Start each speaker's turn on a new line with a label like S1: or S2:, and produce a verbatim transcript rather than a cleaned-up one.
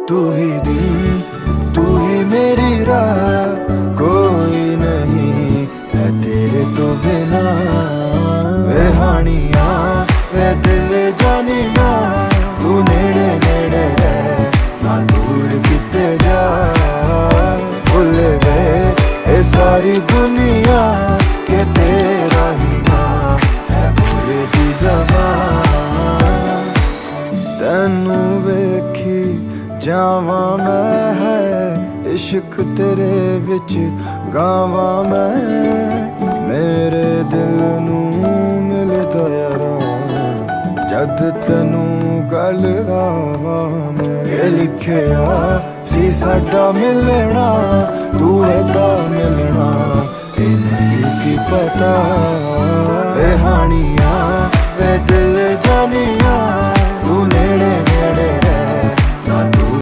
S1: तू ही दिन, तू ही मेरी राह, कोई नहीं है तेरे तो बिना। वे हानिया वे दिल जानिया, तू नेड़े नेड़े है ना दूर किते जा। भुल गए ये सारी दुनिया के तेरा ही ना है भूले दी ज़बान। तैनू वेखी जावा मैं है इश्क तेरे विच गावा मैं। मेरे दिल नू मिलदा यारा जद तैनू गल आवा मैं। ये लिखिया सी साडा मिलना, तू एदा मिलना ये नहीं सी पता। वे हानिया वे दिल